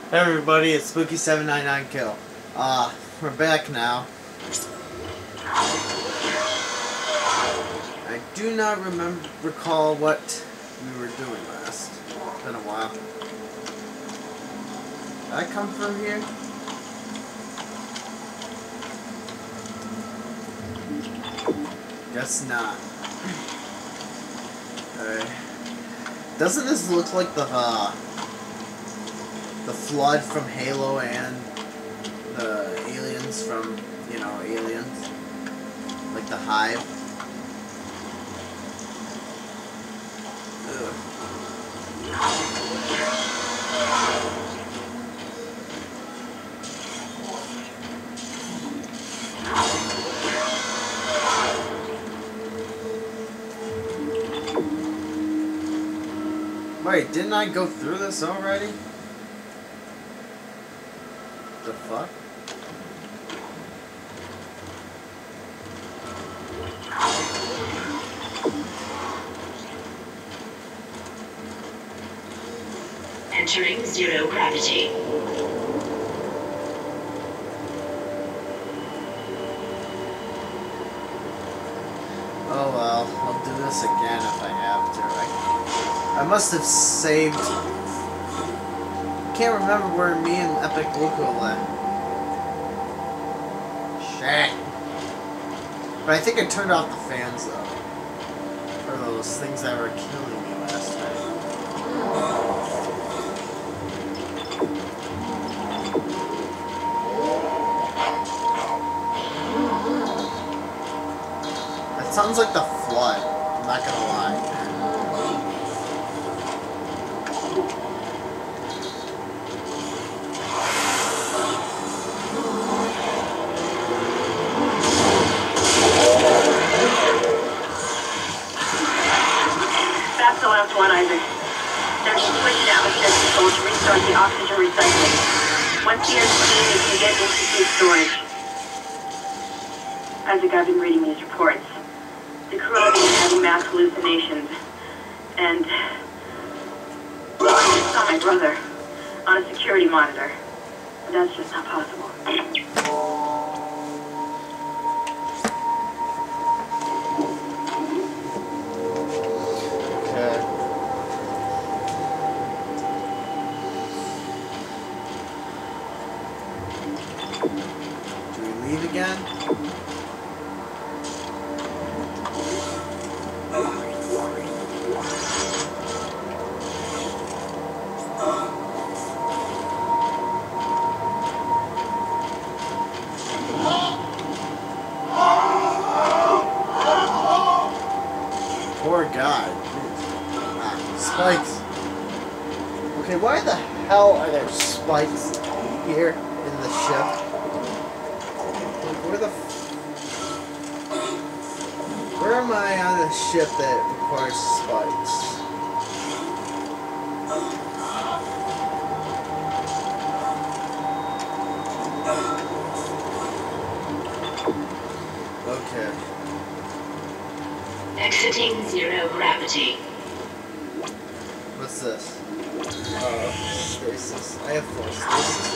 Hey everybody, it's Spooky799Kill. We're back now. I do not recall what we were doing last. It's been a while. Did I come through here? Guess not. Alright. Doesn't this look like the flood from Halo and the aliens from, you know, Aliens? Like the Hive? Ugh. Wait, didn't I go through this already? The fuck? Entering zero gravity. Oh well, I'll do this again if I have to. I must have saved. Can't remember where me and Epic Luca went. Shit. But I think I turned off the fans though. For those things that were killing me last time. That sounds like the flood. I'm not gonna lie. That's the last one, Isaac. There's a switch in atmosphere control to restart the oxygen recycling. Once the air's clean, you can get into food storage. Isaac, I've been reading these reports. The crew have been having mass hallucinations. And... well, I just saw my brother on a security monitor. But that's just not possible. Do we leave again? Poor guy. Ah, spikes. Okay, why the hell are there spikes here in the ship? Where the where am I on a ship that requires spikes? Okay. Exiting zero gravity. What's this? Stasis. I have 4 stasis.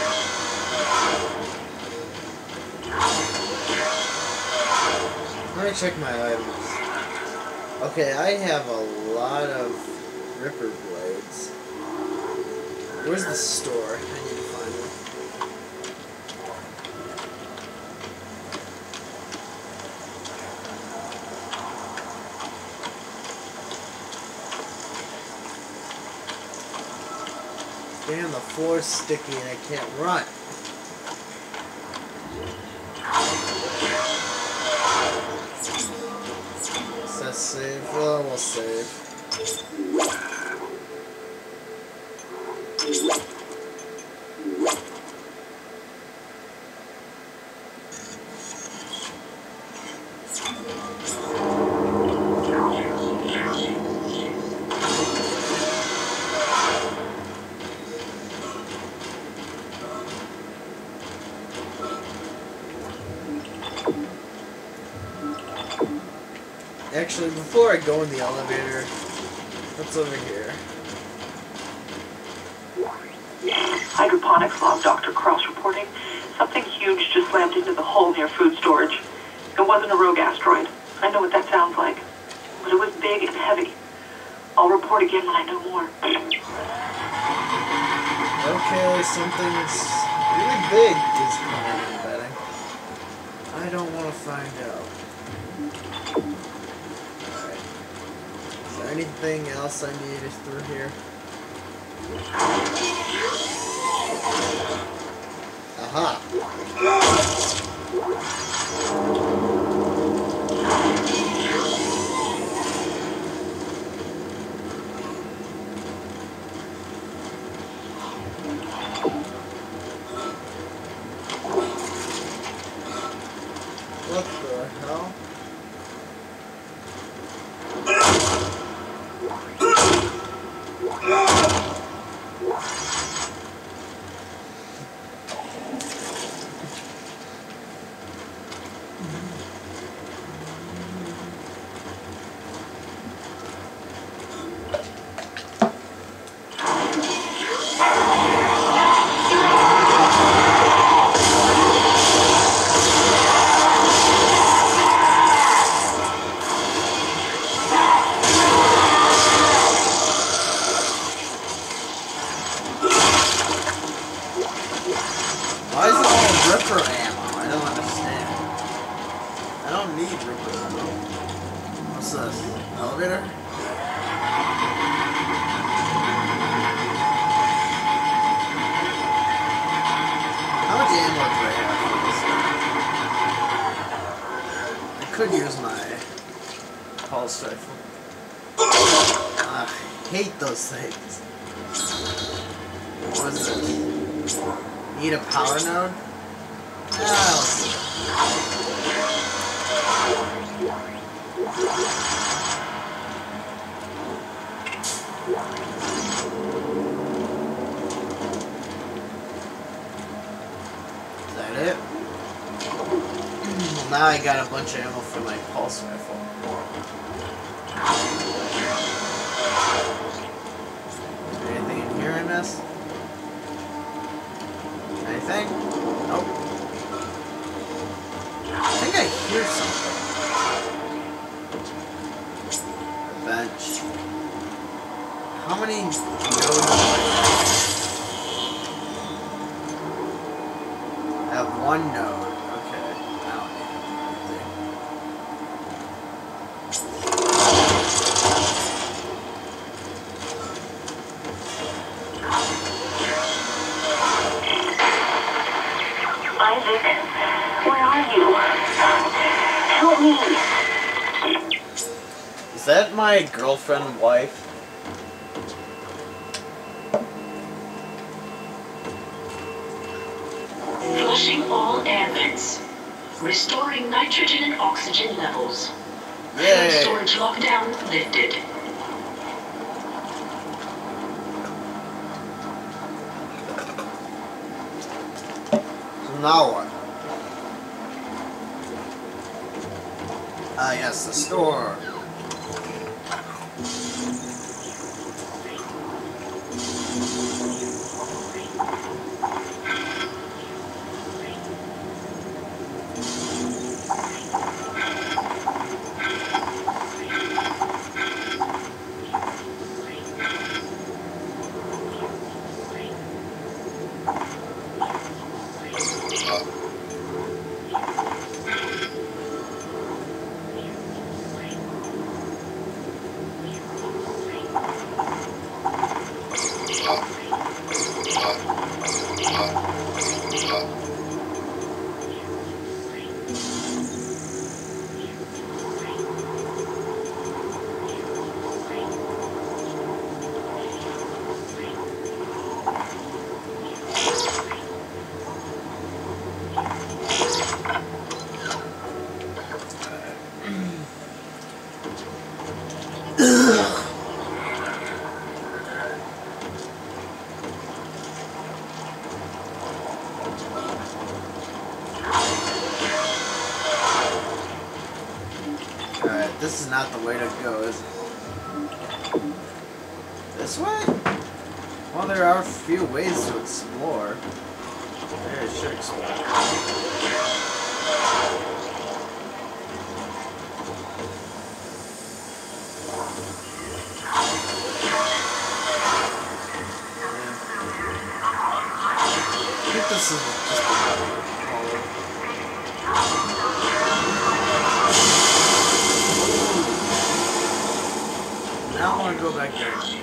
Let me check my items. Okay, I have a lot of Ripper blades. Where's the store? I need to find it. Damn, the floor's sticky and I can't run. Let's save. Well, we'll save. Actually, before I go in the elevator, what's over here? I Onyx log, Dr. Cross reporting. Something huge just slammed into the hull near food storage. It wasn't a rogue asteroid. I know what that sounds like. But it was big and heavy. I'll report again when I know more. Okay, something's really big is coming in, betting. I don't want to find out. Alright. Is there anything else I need through here? Aha! What the hell? Why is it all Ripper ammo? I don't understand. I don't need Ripper ammo. What's this? Elevator? How much ammo do I have for this? I could use my pulse rifle. I hate those things. What is this? Need a power node? Oh. Is that it? Well, now I got a bunch of ammo for my pulse rifle. Is there anything in here in this? Anything? Nope. I think I hear something. A bench. How many nodes do I have? One node. Okay. I don't need Isaac, where are you? Help me. Is that my girlfriend, wife? Flushing all air vents. Restoring nitrogen and oxygen levels. Yay! Storage lockdown lifted. So now what? Ah, yes, the store. Alright, this is not the way to go, is it? This way? Well, there are a few ways to explore. Maybe I should explore. I think this is just hollow. Now I want to go back there.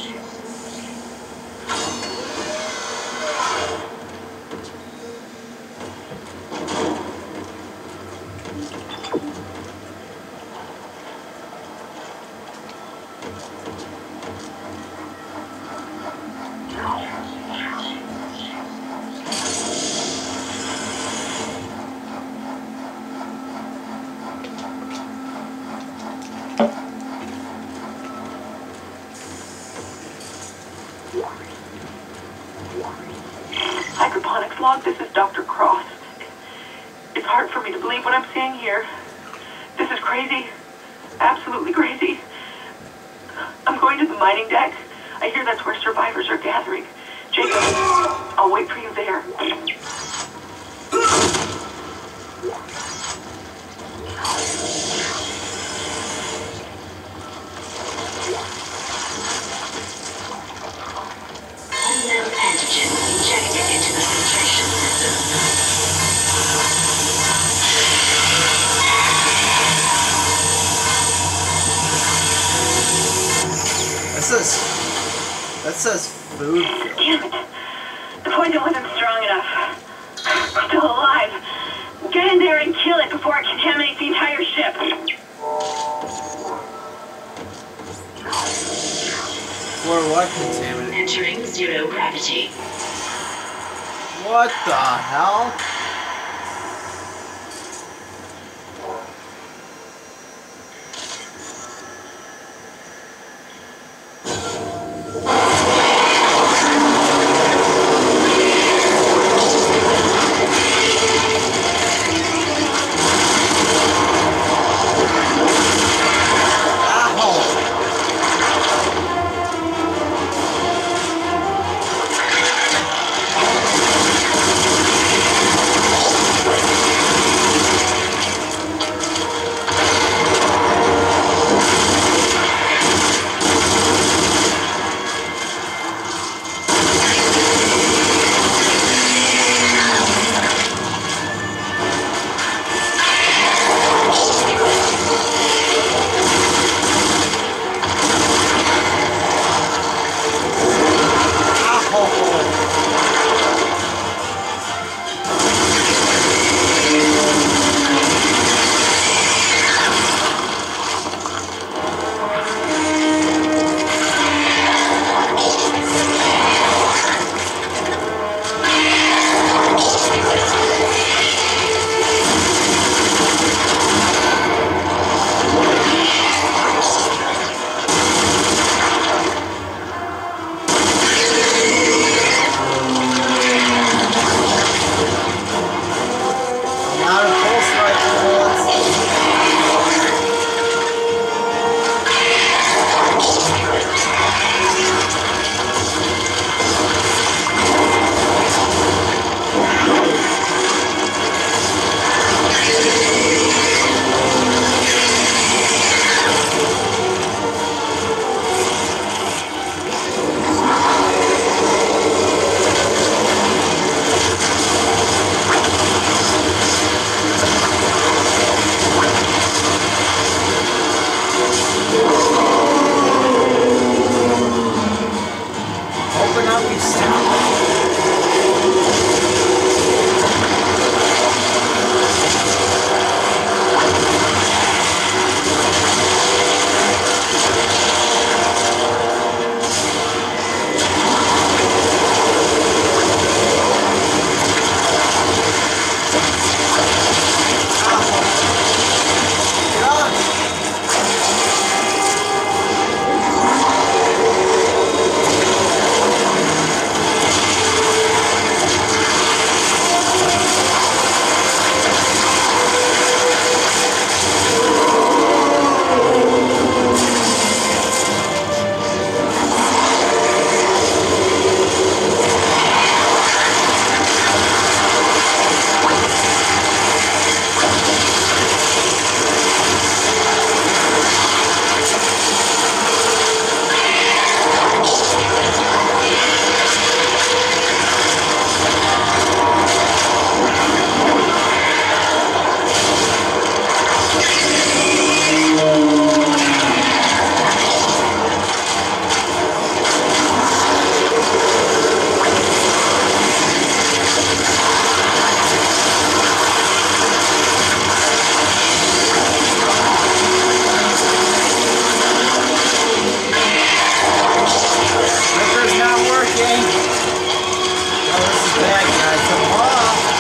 Hydroponics log, this is Dr. Cross. It's hard for me to believe what I'm seeing here. This is crazy. Absolutely crazy. I'm going to the mining deck. I hear that's where survivors are gathering. Jacob, I'll wait for you there. Unknown antigen injected into the filtration system. That says food. Damn it. The poison wasn't strong enough. We're still alive. Get in there and kill it before it contaminates the entire ship. For what contaminant? Entering zero gravity. What the hell? this is bad, guys. Come on.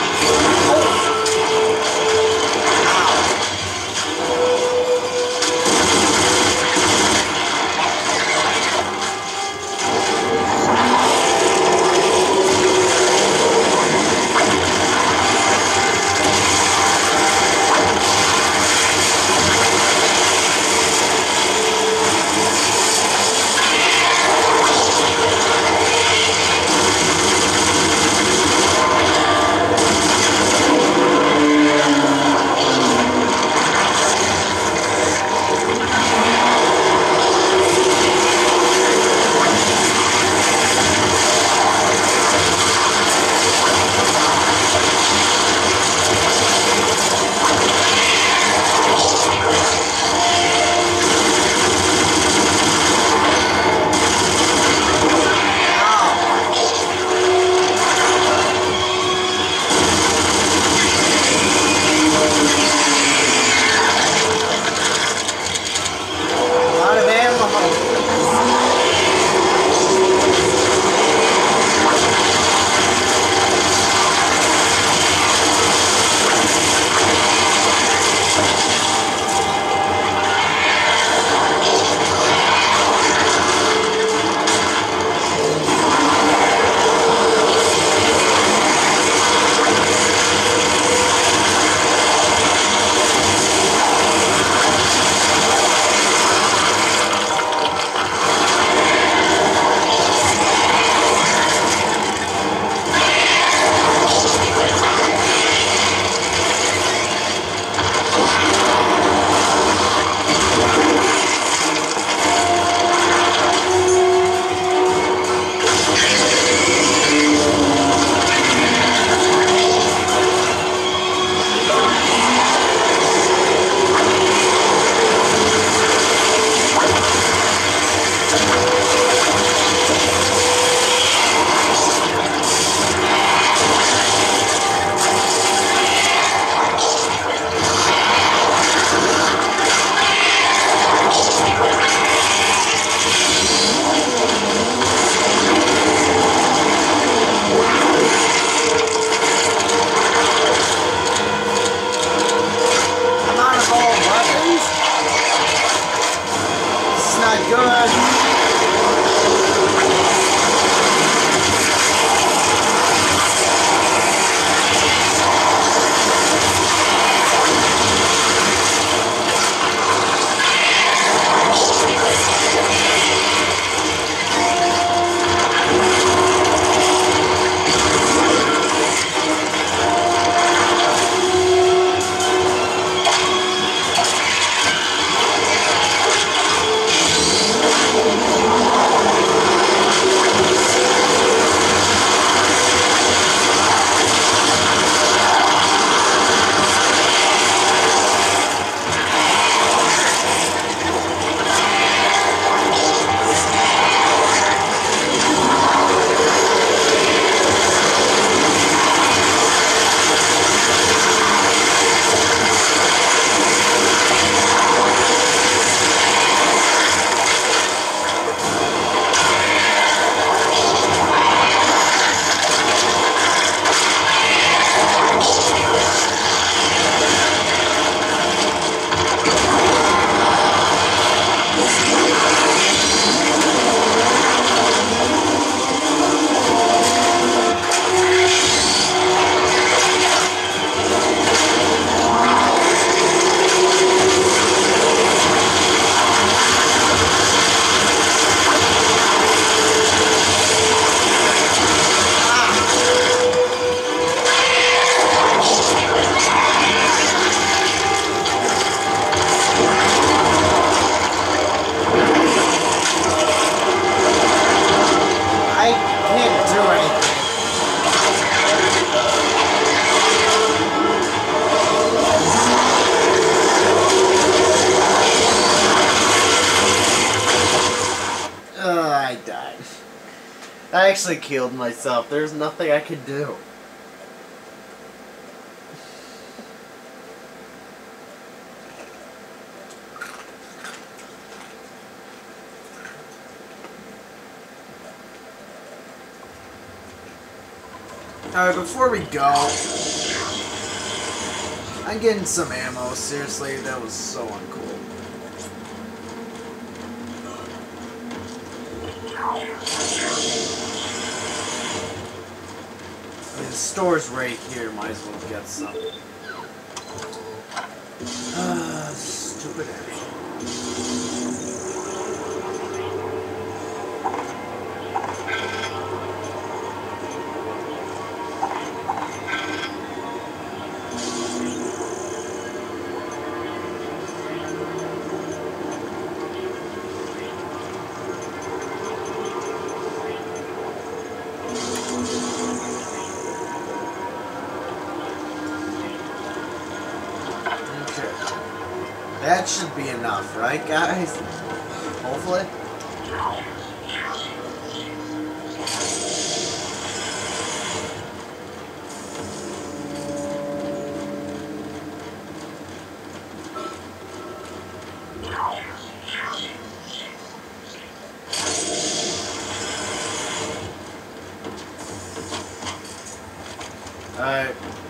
I actually killed myself. There's nothing I could do. Alright, before we go, I'm getting some ammo. Seriously, that was so uncool. I mean, the store's right here. Might as well get some. Stupid ass. That should be enough, right, guys? Hopefully. Alright.